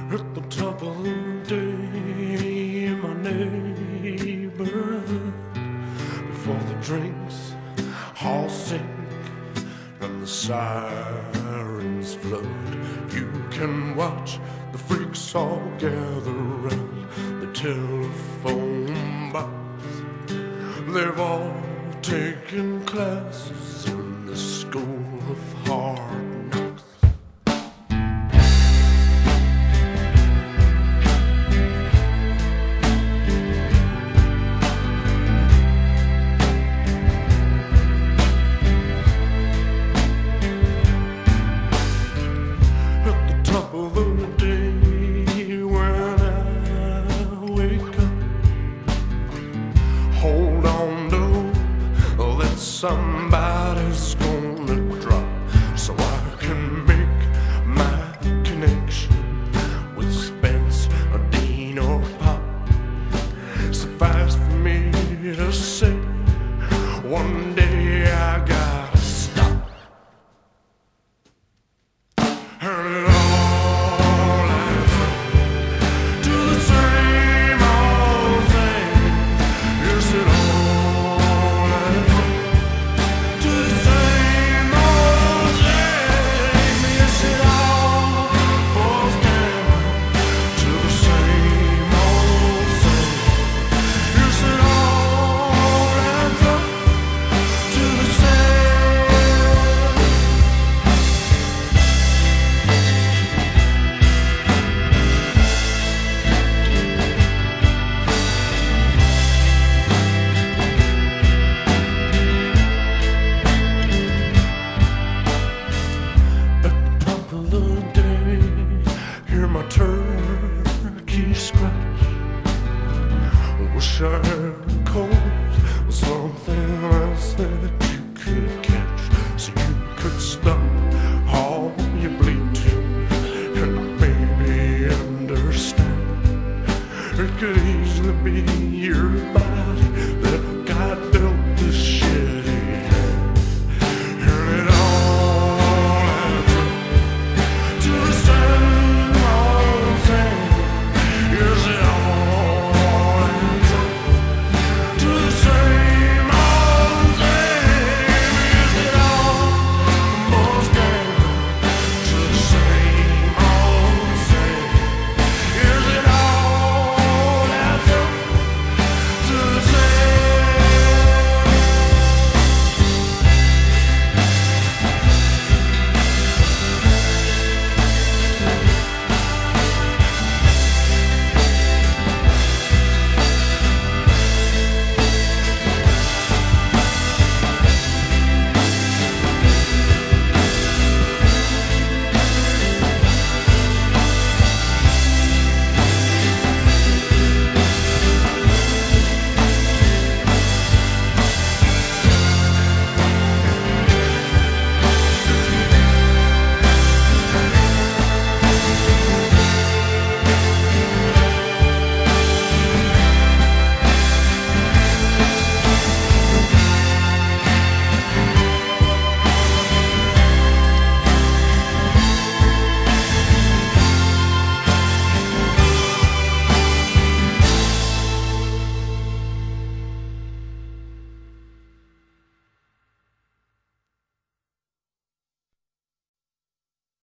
At the top of the day in my neighborhood, before the drinks all sink and the sirens flood, you can watch the freaks all gather round the telephone box. They've all taken classes in the school of hard knocks. Top of the day when I wake up, hold on to hope that somebody's gonna drop, so I can make my connection with Spence or Dean or Pop. Suffice for me to say, one day I gotta stop. Turn it on. My turkey scratch, wish I had a cold or something else that you could catch, so you could stop all your bleeding and maybe understand. It could easily be your